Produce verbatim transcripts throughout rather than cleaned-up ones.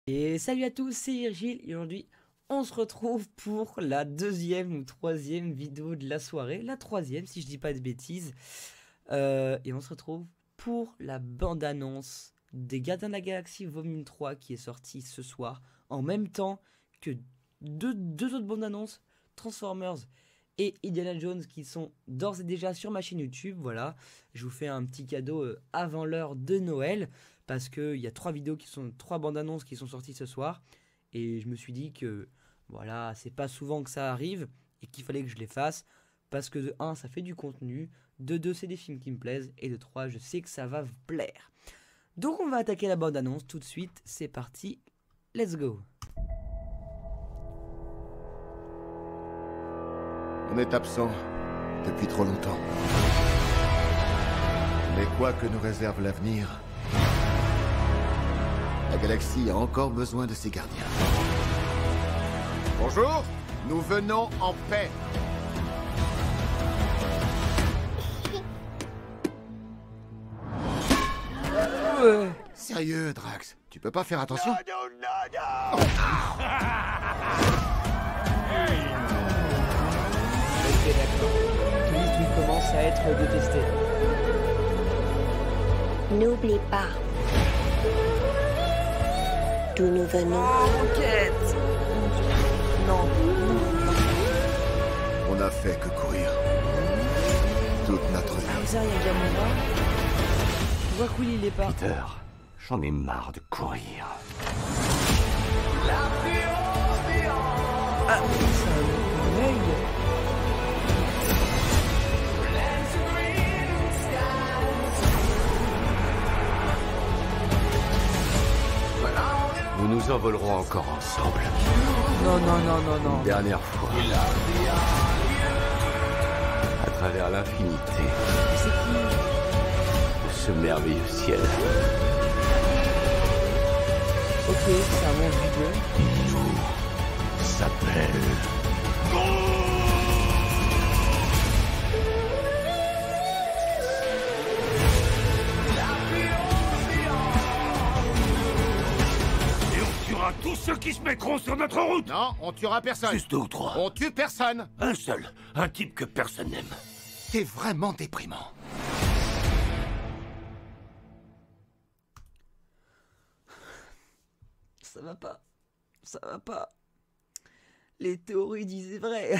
Et salut à tous, c'est Virgile et aujourd'hui on se retrouve pour la deuxième ou troisième vidéo de la soirée, la troisième si je dis pas de bêtises. Euh, et on se retrouve pour la bande-annonce des Gardiens de la Galaxie Volume trois qui est sortie ce soir en même temps que deux, deux autres bandes-annonces, Transformers et Indiana Jones, qui sont d'ores et déjà sur ma chaîne YouTube. Voilà, je vous fais un petit cadeau euh, avant l'heure de Noël, parce qu'il y a trois vidéos qui sont, trois bandes annonces qui sont sorties ce soir, et je me suis dit que voilà, c'est pas souvent que ça arrive, et qu'il fallait que je les fasse, parce que de un, ça fait du contenu, de deux, c'est des films qui me plaisent, et de trois, je sais que ça va vous plaire. Donc on va attaquer la bande annonce tout de suite, c'est parti, let's go. On est absent depuis trop longtemps. Mais quoi que nous réserve l'avenir, la galaxie a encore besoin de ses gardiens. Bonjour, nous venons en paix. Ouais. Sérieux, Drax, tu peux pas faire attention? Ok, d'accord. Tout vite, il commence à être détesté. N'oublie pas d'où nous venons. Enquête. Non. On n'a fait que courir. Toute notre vie. Bowser, il y a Gamora. On voit que Will, il est pas. Peter, j'en ai marre de courir. Ah, c'est un œil. Nous nous envolerons encore ensemble. Non, non, non, non, non. Une dernière fois. À travers l'infinité C'est qui? de ce merveilleux ciel. Ok, c'est un monde vidéo. Nous s'appelle... Et on tuera tous ceux qui se mettront sur notre route. Non, on tuera personne. Juste deux ou trois. On tue personne. Un seul. Un type que personne n'aime. T'es vraiment déprimant. Ça va pas. Ça va pas. Les théories disaient vrai.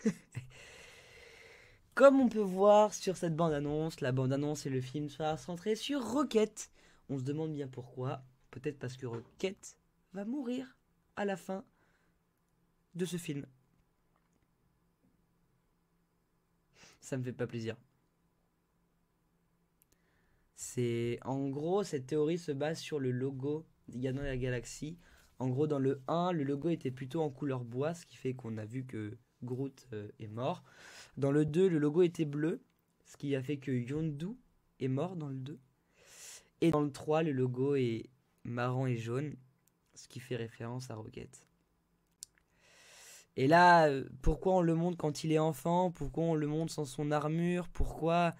Comme on peut voir sur cette bande-annonce, la bande-annonce et le film sera centré sur Rocket. On se demande bien pourquoi. Peut-être parce que Rocket va mourir à la fin de ce film. Ça me fait pas plaisir. C'est en gros, cette théorie se base sur le logo des Gardiens de la Galaxie. En gros, dans le un, le logo était plutôt en couleur bois, ce qui fait qu'on a vu que Groot euh, est mort. Dans le deux, le logo était bleu, ce qui a fait que Yondu est mort dans le deux. Et dans le trois, le logo est marron et jaune, ce qui fait référence à Rocket. Et là, euh, pourquoi on le montre quand il est enfant? Pourquoi on le montre sans son armure? Pourquoi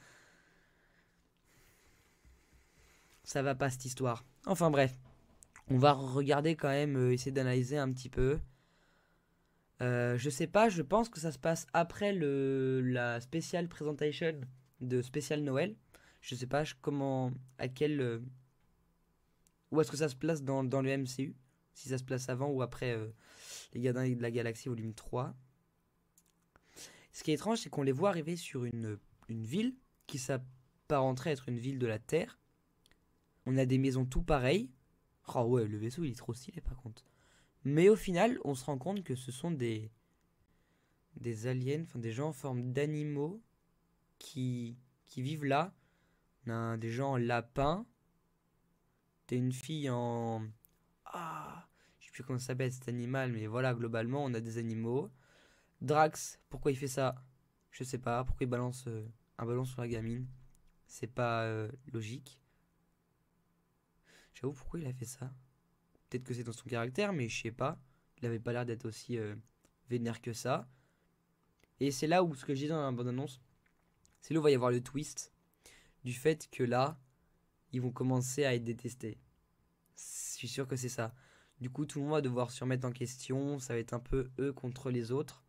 ça va pas cette histoire? Enfin bref, on va regarder quand même, euh, essayer d'analyser un petit peu. Euh, je sais pas, je pense que ça se passe après le, la special presentation de spécial Noël. Je sais pas je- comment, à quel, euh, où est-ce que ça se place dans, dans le M C U. Si ça se place avant ou après euh, les Gardiens de la Galaxie volume trois. Ce qui est étrange, c'est qu'on les voit arriver sur une, une ville qui s'apparenterait à être une ville de la Terre. On a des maisons tout pareilles. Oh ouais, le vaisseau il est trop stylé par contre. Mais au final, on se rend compte que ce sont des des aliens, enfin des gens en forme d'animaux qui qui vivent là. On a des gens en lapin. T'as une fille en ah, je sais plus comment ça s'appelle cet animal, mais voilà, globalement, on a des animaux. Drax, pourquoi il fait ça? Je sais pas. Pourquoi il balance euh, un ballon sur la gamine? C'est pas euh, logique. J'avoue, pourquoi il a fait ça? Peut-être que c'est dans son caractère, mais je sais pas. Il avait pas l'air d'être aussi euh, vénère que ça. Et c'est là où, ce que je dis dans la bande-annonce, c'est là où il va y avoir le twist du fait que là, ils vont commencer à être détestés. Je suis sûr que c'est ça. Du coup, tout le monde va devoir se remettre en question. Ça va être un peu eux contre les autres.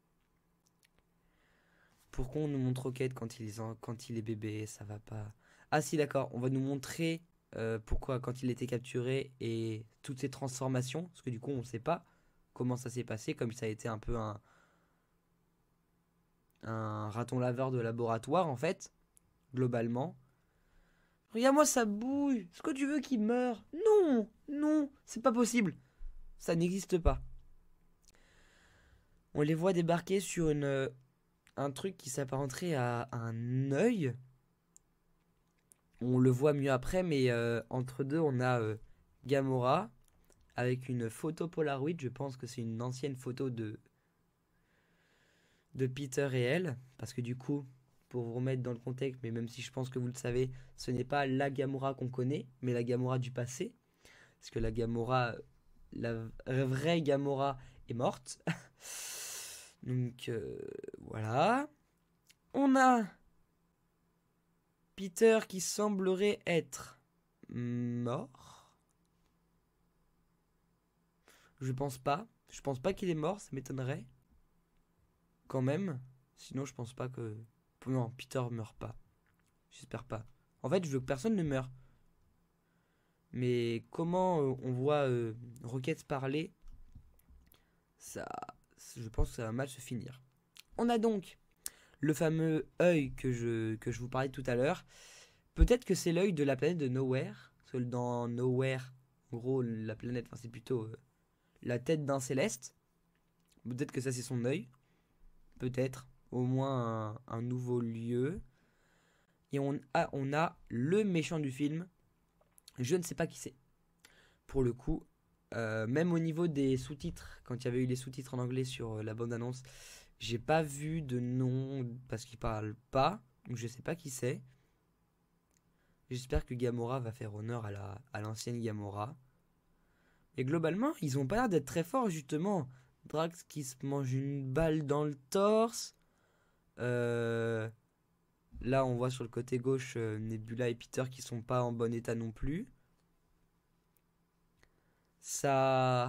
Pourquoi on nous montre Rocket quand il est, en, quand il est bébé? Ça va pas. Ah si, d'accord. On va nous montrer euh, pourquoi quand il était capturé et toutes ces transformations. Parce que du coup, on ne sait pas comment ça s'est passé. Comme ça a été un peu un... un raton laveur de laboratoire, en fait. Globalement. Regarde-moi, ça bouille. Est-ce que tu veux qu'il meure? Non, non, c'est pas possible. Ça n'existe pas. On les voit débarquer sur une, un truc qui s'apparenterait à un œil. On le voit mieux après, mais euh, entre deux, on a euh, Gamora avec une photo Polaroid. Je pense que c'est une ancienne photo de, de Peter et elle. Parce que du coup... pour vous remettre dans le contexte, mais même si je pense que vous le savez, ce n'est pas la Gamora qu'on connaît, mais la Gamora du passé. Parce que la Gamora, la vraie Gamora est morte. Donc, euh, voilà. On a Peter qui semblerait être mort. Je pense pas. Je pense pas qu'il est mort, ça m'étonnerait. Quand même. Sinon, je pense pas que... Non, Peter meurt pas. J'espère pas. En fait, je veux que personne ne meure. Mais comment euh, on voit euh, Rocket parler, ça, je pense que ça va mal se finir. On a donc le fameux œil que je, que je vous parlais tout à l'heure. Peut-être que c'est l'œil de la planète de Nowhere. Parce que dans Nowhere, en gros, la planète, enfin, c'est plutôt euh, la tête d'un céleste. Peut-être que ça, c'est son œil. Peut-être. Au moins un, un nouveau lieu. Et on a, on a le méchant du film. Je ne sais pas qui c'est. Pour le coup, euh, même au niveau des sous-titres, quand il y avait eu les sous-titres en anglais sur euh, la bande-annonce, j'ai pas vu de nom parce qu'il parle pas. Donc je sais pas qui c'est. J'espère que Gamora va faire honneur à la, à l'ancienne Gamora. Et globalement, ils ont pas l'air d'être très forts justement. Drax qui se mange une balle dans le torse. Euh, là on voit sur le côté gauche euh, Nebula et Peter qui sont pas en bon état non plus. Ça...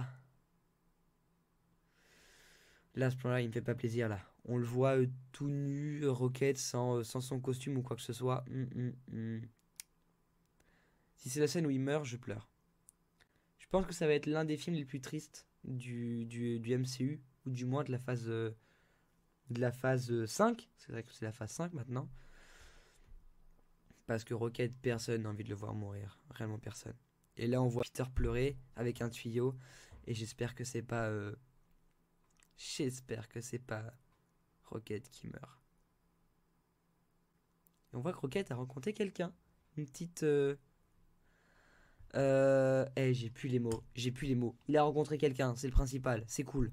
Là, à ce point-là, il me fait pas plaisir là. On le voit euh, tout nu, Rocket sans, euh, sans son costume ou quoi que ce soit. Hum, hum, hum. Si c'est la scène où il meurt, je pleure. Je pense que ça va être l'un des films les plus tristes du, du, du M C U, ou du moins de la phase... Euh, de la phase cinq, c'est vrai que c'est la phase cinq maintenant, parce que Rocket, personne n'a envie de le voir mourir, vraiment personne. Et là on voit Peter pleurer avec un tuyau, et j'espère que c'est pas euh... j'espère que c'est pas Rocket qui meurt. Et on voit que Rocket a rencontré quelqu'un, une petite euh... euh... Eh, j'ai plus les mots, j'ai plus les mots. Il a rencontré quelqu'un, c'est le principal, c'est cool.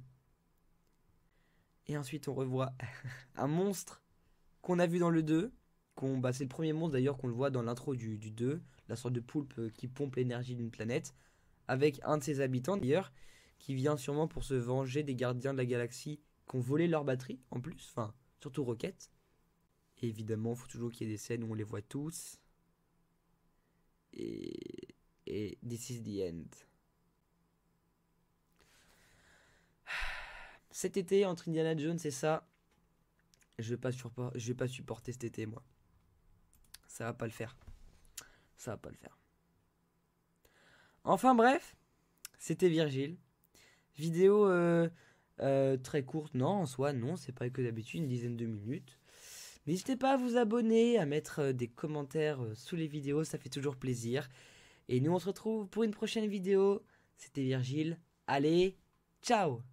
Et ensuite on revoit un monstre qu'on a vu dans le deux. Qu'on, bah, c'est le premier monstre d'ailleurs qu'on le voit dans l'intro du, du deux. La sorte de poulpe qui pompe l'énergie d'une planète. Avec un de ses habitants d'ailleurs. Qui vient sûrement pour se venger des gardiens de la galaxie qui ont volé leur batterie en plus. Enfin, surtout Rocket. Et évidemment, il faut toujours qu'il y ait des scènes où on les voit tous. Et... Et this is the end. Cet été, entre Indiana Jones et ça, je vais pas, surpo- je vais pas supporter cet été, moi. Ça va pas le faire. Ça va pas le faire. Enfin bref, c'était Virgile. Vidéo euh, euh, très courte, non, en soi, non, c'est pas que d'habitude, une dizaine de minutes. N'hésitez pas à vous abonner, à mettre des commentaires sous les vidéos, ça fait toujours plaisir. Et nous, on se retrouve pour une prochaine vidéo. C'était Virgile. Allez, ciao!